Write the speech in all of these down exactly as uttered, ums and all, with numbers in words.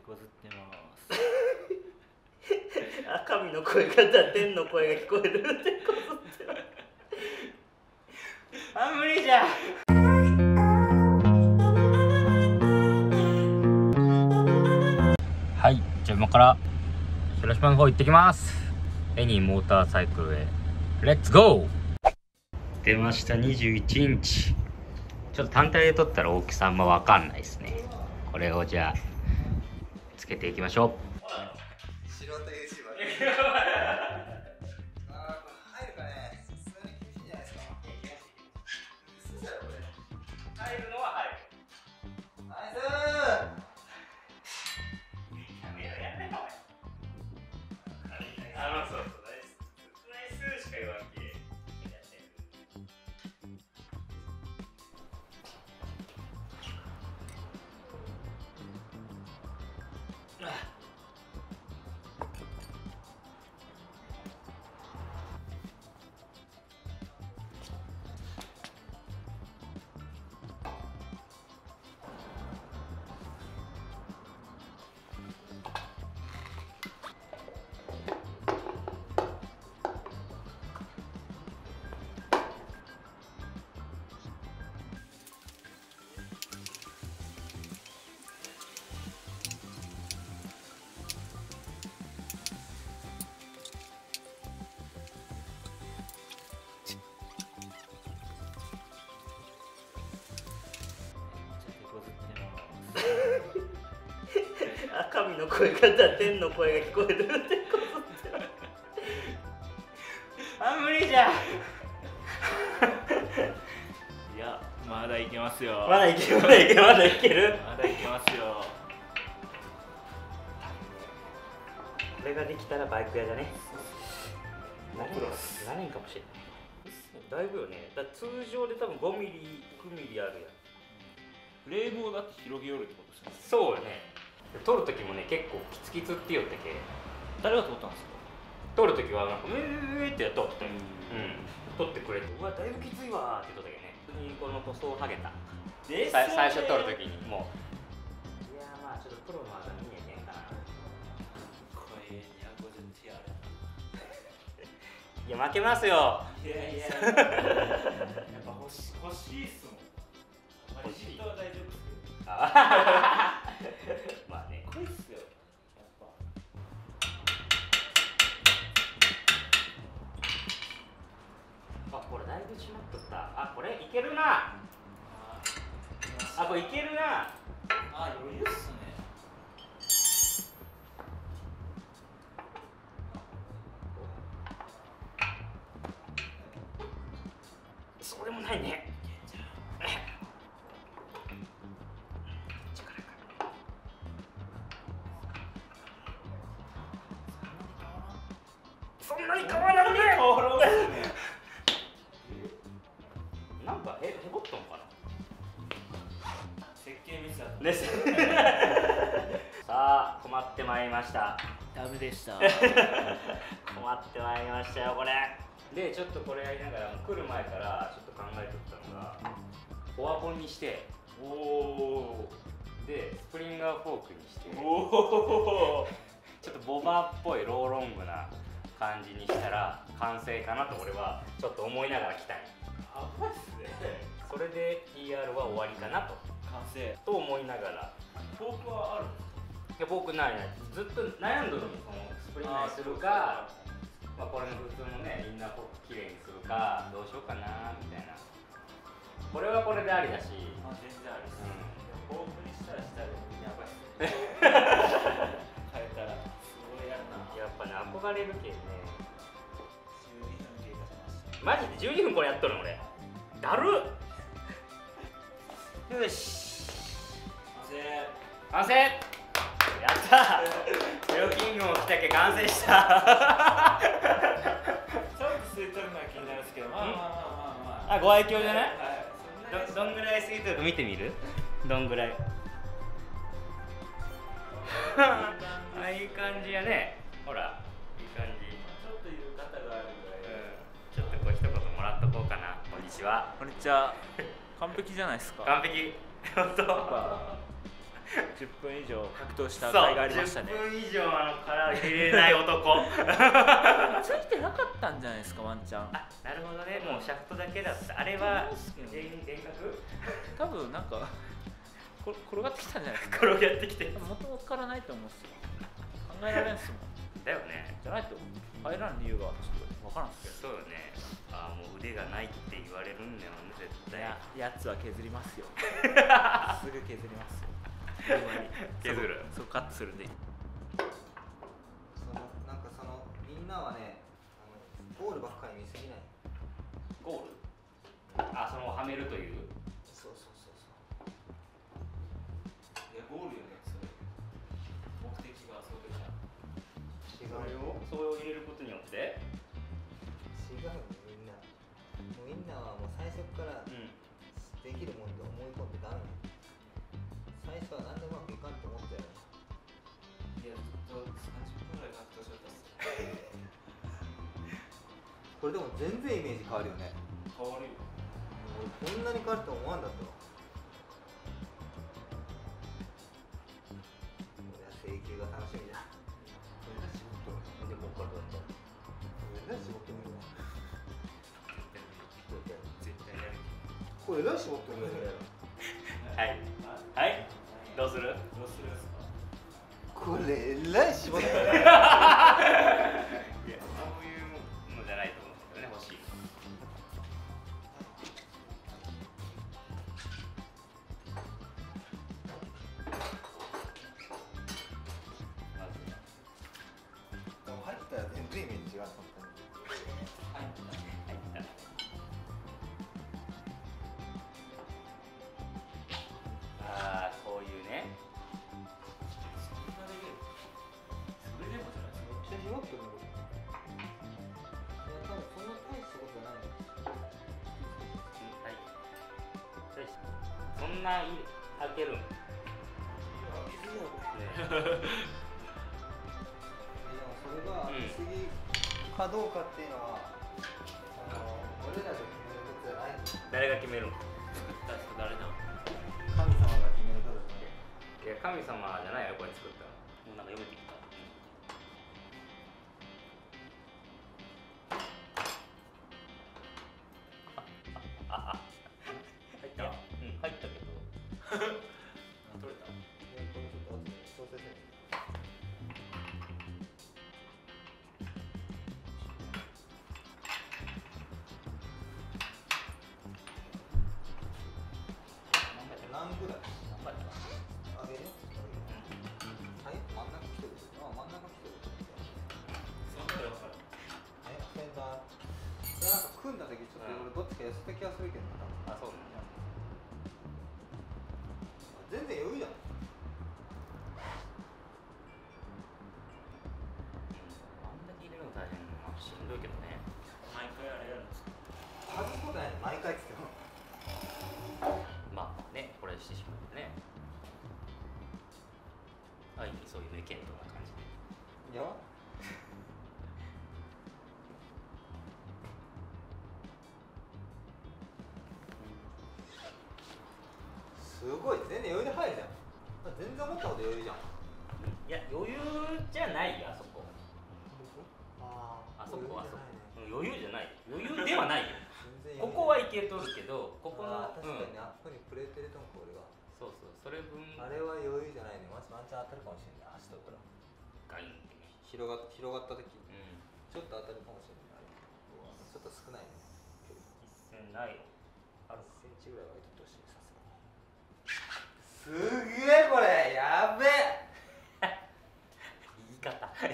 こずってますあ、神の声が天の声が聞こえるってこずってますあ、無理じゃ。はい、じゃあ今から広島の方行ってきます。エニーモーターサイクルへレッツゴー。出ました。にじゅういちインチ。ちょっと単体で撮ったら大きさあんま分かんないですね。これをじゃあつけていきましょう。 素人 ユーチューバーあー、入るかね。さすがに厳しいんじゃないですか。嘘だよこれ。 入るのは入る。 ナイスやめろやめろ。あのそうそうナイスナイスしか言わんけ。あ、神の声が天の声が聞こえるってこずってますあ、無理じゃ。 いや、まだいけますよ。 まだいけるまだいけるまだいけるまだいけますよ。 これができたらバイク屋だね。 ご苦労っす。 何年かもしれない。だいぶよね。だ通常で多分ごミリ、ろくミリあるやん。 フレームをだって広げよるってことですね。 そうよね。撮るときもね、結構キツキツって言ったけ。 誰が撮ったんですか？ 撮るときはなんかウェーってやっとって、うん、撮ってくれて、うわだいぶきついわーって言ったけどね。普通にこの塗装をはげた。 でさ最初撮るときにもう、いやーまあちょっとプロの技見えへんかな。 これにひゃくごじゅうティーある。 いや負けますよ。 いやいややっぱ欲し欲しいっすもん。 欲しい。 人は大丈夫ですけど。 まあね。 こいっすよ。やっぱ。 あ、これだいぶ締まっとった。あ、これいけるな。あ、これいけるな。 あ、余裕っすね。 そうでもないね。そんなに変わらんね。 変わらんね。 なんかへへぼったのかな。 設計ミスだったです。さあ困ってまいりました。 ダメでした困ってまいりましたよこれ。でちょっとこれやりながら来る前からちょっと考えておったのがフォアコンにして、 おおでスプリンガーフォークにして、 おおちょっとボバーっぽいローロングな感じにしたら完成かなと俺はちょっと思いながら来たい。 やばいっすね。 それで ティーアール は終わりかなと完成。 と思いながら。 フォークはあるんですか？ いや僕ないないずっと悩んどるの。このスプリンガーにするか、まあ、これの普通のねインナーフォークきれいにするかどうしようかなみたいな。これはこれでありだし、 あ、全然ありっす。 うフォークにしたらしたらやばいっすね。変えたらすごいやるな。 ん、やっぱね憧れるけんね。 じゅうにふん経過しました。 マジでじゅうにふんこれやっとるの俺。だるっ。よし完成。 完成。やったー。ゼロキングも来たけ完成した。 ちょっと吸い取るのは気になるんですけど、まあまあまあまあまあ。 あ、ご愛嬌じゃない？ はい。そんなにどどんぐらい吸い取るか見てみる？どんぐらい？あ、いい感じやね。ほら、いい感じ。 ちょっという方があるぐらい。 ちょっとこう一言もらっとこうかな。こんにちは。 こんにちは。完璧じゃないですか。 完璧。本当。 じゅっぷん以上格闘したそう甲斐がありましたね。 じゅっぷん以上あの殻入れない男ついてなかったんじゃないですか、ワンチャン。 あ、なるほどね、もうシャフトだけだった。あれは全員遠隔多分なんかこ転がってきたんじゃないですか。 転がってきてもともとからないと思うんですよ。考えられんすもん。 だよね。 じゃないと入らん理由がちょっとわからんすけど。 そうよね。ああ、もう腕がないって言われるんだよね、絶対。 いや、やつは削りますよ。すぐ削りますよ。 削る。 そう、カットするんで。 そのなんかそのみんなはね、あのゴールばっかり見すぎない。 ゴールあ、そのはめるという。 そうそうそうそう。いやゴールよね、それ。 目的がそうでした。 違それうよ。 をそれを入れることによって違うよみんな。もうみんなはもう最初からうん。 できるもんと思い込んでダメ。最初は何でうまくいかんと思ったよね。 いや、ずっとさんじゅっぷんぐらい格闘しちゃったっす。 これでも全然イメージ変わるよね。 変わるよ。 俺こんなに変わると思わんだったわ。俺は請求が楽しみだ。俺が仕事で、ここからどうやった俺が仕事見るわ。 絶対やる。 これえらい仕事見るね。 はい。はい。どうするどうするんですか。 これえらい仕事見るね。 いや、そういうのじゃないと思うんだけどね、欲しい。まずでも入ったら全然イメージ違う。本当に。 入った。入った。ああ、こういうね。 そんなできる。それでもじゃないですか。 めっちゃ弱ってるの。いや多分そんな大したことじゃないの。 はい。そんな開けるん。 水よこれ。 ね。 でもそれがうん次かどうかっていうのは、あの俺らが決めることじゃない。 誰が決めるん。 作った人誰なの。 神様が決めることだけ。 いや、神様じゃないよ、これ作ったの。もうなんか読めてきた。あ、あ、あ、入った。うん、入ったけど。 取れた。 いやこれちょっと後で調整せる。何ぐらい上げるよ。はい、真ん中来てる。あ、真ん中来てる。 そんなよかった。 え、フェンダー。いやなんか組んだ時ちょっと俺どっちか痩せた気がするけどな。 あ、そうなんだ。 全然余裕じゃん。 あんだけ入れるの大変なのしんどいけどね。 毎回あれやるんですか。 外すことないの毎回っつっても。 まあね、これしてしまってね。あ、いい、そういう目見当な感じで。 いや。すごい全然余裕で入るじゃん。全然思ったほど余裕じゃん。 いや、余裕じゃないよ、あそこ。 ああそこ、あそこ。 余裕じゃないね。 余裕じゃない。余裕ではないよ。 全然ここはいけとるけど、ここの、 あー確かにうん、 あそこにプレート入れとんか俺が。 そうそう、それ分あれは余裕じゃないね。マジワンチャン当たるかもしれない。足とったらガインってね。 広が広がった時ちうん。 ょっと当たるかもしれない。うわちょっと少ないね。 一線ないよ。あるか。 センチぐらいは入れてほしいさすがに。すげえこれやべえ。 言い方。あ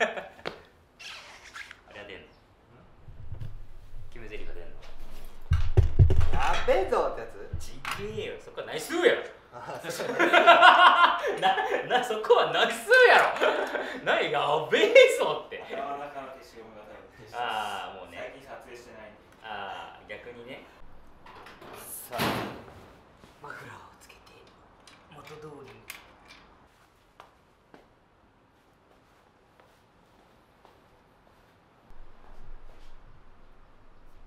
れは出んの。決め台詞が出んの。 やべえぞってやつ。 ちげえよ、そこはナイスーやろ。 あそうな、な、そこはナイスーやろ。な、やべえぞって。 頭の中の消しゴムが多分消してます。 ああ、もうね。 最近撮影してないんで。 ああ、逆にね。さあ、マフラーをつけて元通りに。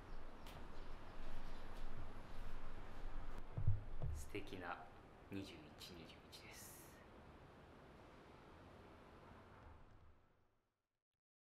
素敵なにじゅういち